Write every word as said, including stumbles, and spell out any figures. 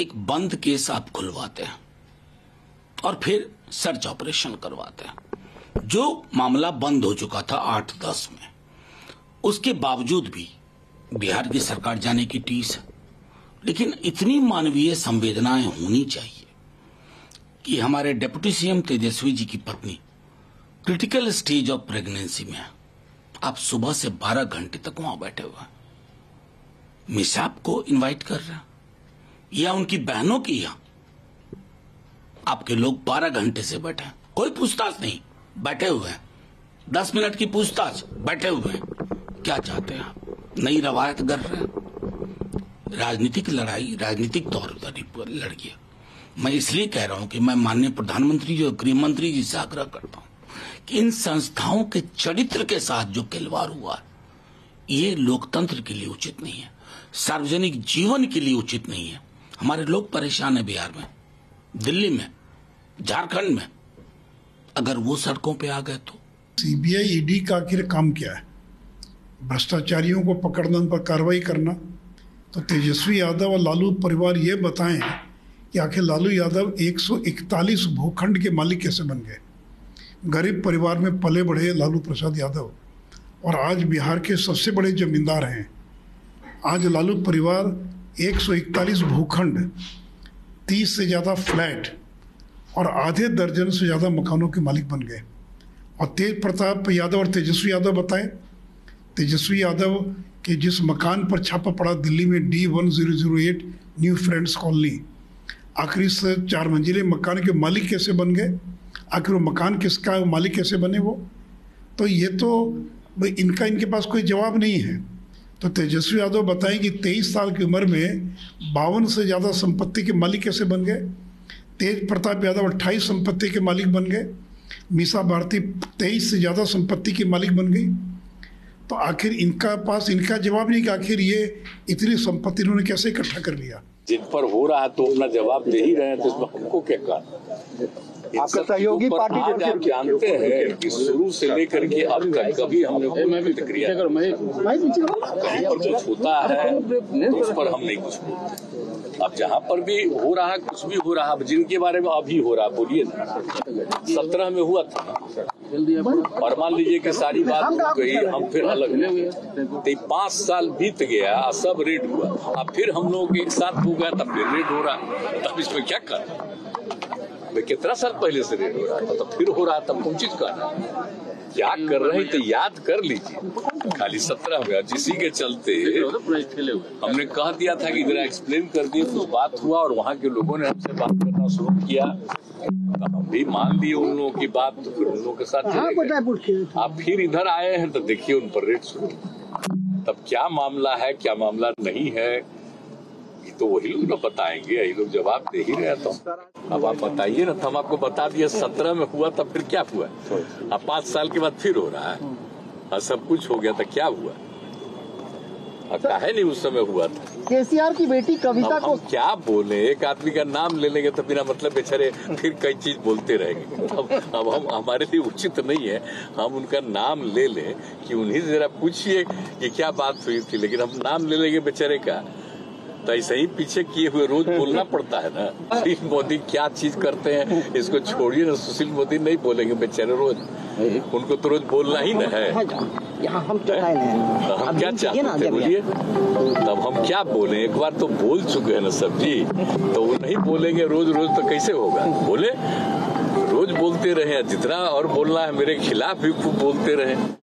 एक बंद केस आप खुलवाते हैं और फिर सर्च ऑपरेशन करवाते हैं। जो मामला बंद हो चुका था आठ दस में, उसके बावजूद भी बिहार की सरकार जाने की टीस है। लेकिन इतनी मानवीय संवेदनाएं होनी चाहिए कि हमारे डिप्टी सीएम तेजस्वी जी की पत्नी क्रिटिकल स्टेज ऑफ प्रेगनेंसी में है। आप सुबह से बारह घंटे तक वहां बैठे हुए हैं, मिसाब को इनवाइट कर रहे हैं या उनकी बहनों की यहां आपके लोग बारह घंटे से बैठे हैं, कोई पूछताछ नहीं, बैठे हुए हैं। दस मिनट की पूछताछ, बैठे हुए हैं। क्या चाहते हैं आप? नई रवायत कर रहे हैं। राजनीतिक लड़ाई राजनीतिक तौर पर लड़िए। मैं इसलिए कह रहा हूं कि मैं माननीय प्रधानमंत्री जी और गृह मंत्री जी से आग्रह करता हूं कि इन संस्थाओं के चरित्र के साथ जो खिलवाड़ हुआ है, ये लोकतंत्र के लिए उचित नहीं है, सार्वजनिक जीवन के लिए उचित नहीं है। हमारे लोग परेशान है बिहार में, दिल्ली में, झारखंड में। अगर वो सड़कों पे आ गए तो सीबीआई ईडी का आखिर काम क्या है? भ्रष्टाचारियों को पकड़ना, उन पर कार्रवाई करना। तो तेजस्वी यादव और लालू परिवार ये बताएं कि आखिर लालू यादव एक सौ इकतालीस भूखंड के मालिक कैसे बन गए। गरीब परिवार में पले बढ़े लालू प्रसाद यादव और आज बिहार के सबसे बड़े जमींदार हैं। आज लालू परिवार एक सौ इकतालीस भूखंड, तीस से ज़्यादा फ्लैट और आधे दर्जन से ज़्यादा मकानों के मालिक बन गए। और तेज प्रताप यादव और तेजस्वी यादव बताएं, तेजस्वी यादव के जिस मकान पर छापा पड़ा दिल्ली में D one zero zero eight New Friends Colony, आखिर से चार मंजिले मकान के मालिक कैसे बन गए? आखिर वो मकान किसका, मालिक कैसे बने वो? तो ये तो इनका इनके पास कोई जवाब नहीं है। तो तेजस्वी यादव बताएं कि तेईस साल की उम्र में बावन से ज़्यादा संपत्ति के मालिक कैसे बन गए। तेज प्रताप यादव अट्ठाईस संपत्ति के मालिक बन गए। मीसा भारती तेईस से ज़्यादा संपत्ति की मालिक बन गई। तो आखिर इनका पास इनका जवाब नहीं कि आखिर ये इतनी संपत्ति इन्होंने कैसे इकट्ठा कर लिया। जिन पर हो रहा है तो अपना जवाब दे ही रहे हैं, तो इसमें हमको क्या कहना? आपका सहयोगी पार्टी आज आप जानते हैं कि शुरू से लेकर के अब तक कभी हमने कोई प्रतिक्रिया कहीं पर कुछ होता है तो उस पर हम नहीं कुछ बोलते। अब जहाँ पर भी हो रहा है, कुछ भी हो रहा है, जिनके बारे में अभी हो रहा है बोलिए ना। सत्रह में हुआ था और मान लीजिए कि सारी बात हो गई, हम फिर अलग तो पांच साल बीत गया, सब रेड हुआ, अब फिर हम लोग एक साथ हो गया, तब फिर रेड हो रहा। तब इसमें क्या करना? कितना साल पहले से रेड हो रहा था, तब फिर हो रहा, तब कौन चीज करना? क्या कर रहे हैं तो याद कर लीजिए। खाली सत्रह में जिसी के चलते हमने कह दिया था कि जरा एक्सप्लेन कर दिए, कुछ बात हुआ और वहाँ के लोगों ने हमसे बात करना शुरू किया, तो हम भी मान लिए उन लोगों की बात, तो फिर उन लोगों के साथ आप फिर इधर आए हैं तो देखिए उन पर रेड शुरू। तब क्या मामला है, क्या मामला नहीं है, ये तो वही लोग ना बताएंगे, यही लोग जवाब दे ही रहे। तो अब आप बताइए ना, तो हम आपको बता दिए सत्रह में हुआ, तब फिर क्या हुआ? अब पांच साल के बाद फिर हो रहा है और सब कुछ हो गया, तो क्या हुआ? काहे नहीं उस समय हुआ था? केसीआर की बेटी कविता को क्या बोले? एक आदमी का नाम ले लेंगे तो बिना मतलब बेचारे फिर कई चीज बोलते रहेंगे। अब अब हम हमारे लिए उचित नहीं है हम उनका नाम ले लें कि उन्हीं से जरा पूछिए कि क्या बात हुई थी, लेकिन हम नाम ले लेंगे बेचारे का, तो ऐसे ही पीछे किए हुए रोज बोलना पड़ता है ना। सुशील मोदी क्या चीज करते हैं इसको छोड़िए ना, सुशील मोदी नहीं बोलेंगे बेचारे रोज, उनको तो रोज बोलना ही ना है। यहाँ हम हम क्या चाहते हैं बोलिए? तब हम क्या बोले? एक बार तो बोल चुके हैं ना सब जी, तो वो नहीं बोलेंगे रोज रोज तो कैसे होगा? बोले रोज बोलते रहे, जितना और बोलना है मेरे खिलाफ भी खूब बोलते रहे।